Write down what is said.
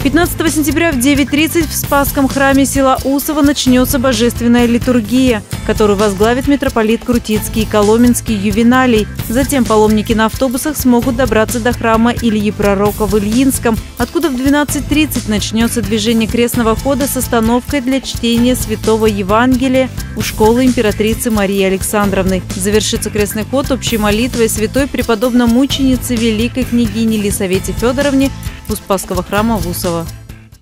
15 сентября в 9:30 в Спасском храме села Усово начнется божественная литургия, которую возглавит митрополит Крутицкий и Коломенский Ювеналий. Затем паломники на автобусах смогут добраться до храма Ильи Пророка в Ильинском, откуда в 12:30 начнется движение крестного хода с остановкой для чтения Святого Евангелия у школы императрицы Марии Александровны. Завершится крестный ход общей молитвой святой преподобной мученицы великой княгини Лисавете Федоровне у Спасского храма в Усово.